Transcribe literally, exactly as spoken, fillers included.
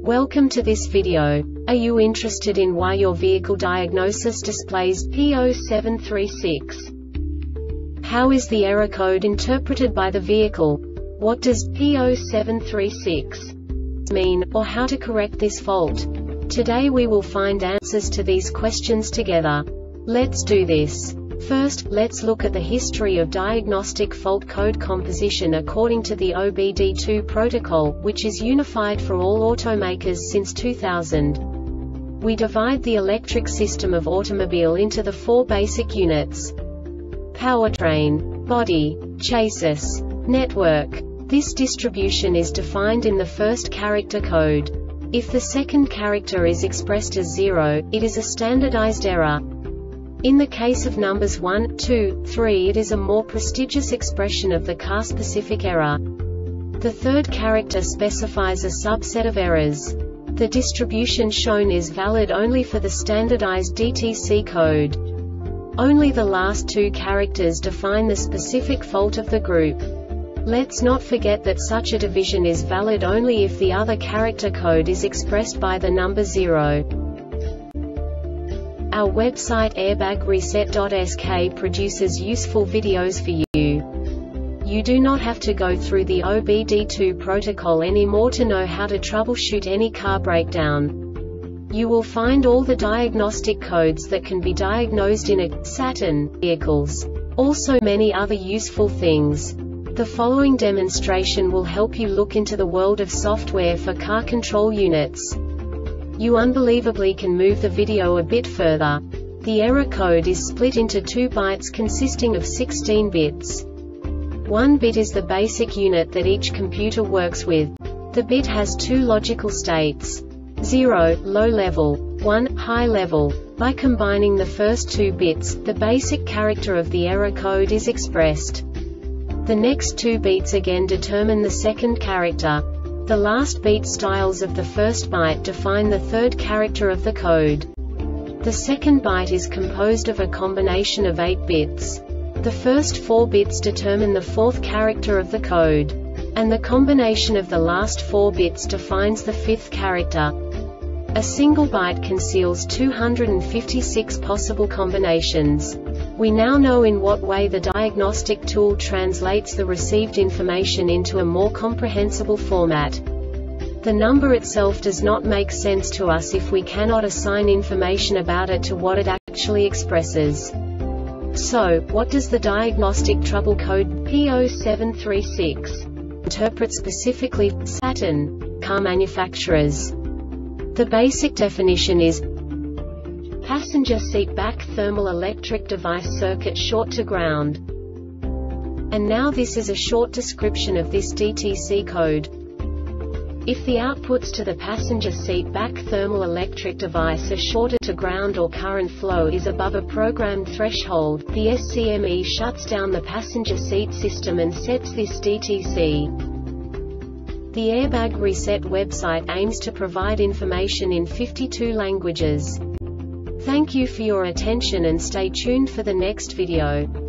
Welcome to this video. Are you interested in why your vehicle diagnosis displays P zero seven three six? How is the error code interpreted by the vehicle? What does P zero seven three six mean, or how to correct this fault? Today we will find answers to these questions together. Let's do this. First, let's look at the history of diagnostic fault code composition according to the O B D two protocol, which is unified for all automakers since two thousand. We divide the electric system of automobile into the four basic units: powertrain, body, chassis, network. This distribution is defined in the first character code. If the second character is expressed as zero, it is a standardized error. In the case of numbers one, two, three, it is a more prestigious expression of the car-specific error. The third character specifies a subset of errors. The distribution shown is valid only for the standardized D T C code. Only the last two characters define the specific fault of the group. Let's not forget that such a division is valid only if the other character code is expressed by the number zero. Our website airbag reset dot S K produces useful videos for you. You do not have to go through the O B D two protocol anymore to know how to troubleshoot any car breakdown. You will find all the diagnostic codes that can be diagnosed in a Saturn vehicles. Also many other useful things. The following demonstration will help you look into the world of software for car control units. You unbelievably can move the video a bit further. The error code is split into two bytes consisting of sixteen bits. One bit is the basic unit that each computer works with. The bit has two logical states: zero, low level, one, high level. By combining the first two bits, the basic character of the error code is expressed. The next two beats again determine the second character. The last beat styles of the first byte define the third character of the code. The second byte is composed of a combination of eight bits. The first four bits determine the fourth character of the code. And the combination of the last four bits defines the fifth character. A single byte conceals two hundred fifty-six possible combinations. We now know in what way the diagnostic tool translates the received information into a more comprehensible format. The number itself does not make sense to us if we cannot assign information about it to what it actually expresses. So, what does the diagnostic trouble code P zero seven three six interpret specifically for Saturn car manufacturers? The basic definition is passenger seat back thermal electric device circuit short to ground. And now this is a short description of this D T C code. If the outputs to the passenger seat back thermal electric device are shorted to ground or current flow is above a programmed threshold, the S C M E shuts down the passenger seat system and sets this D T C. The Airbag Reset website aims to provide information in fifty-two languages. Thank you for your attention and stay tuned for the next video.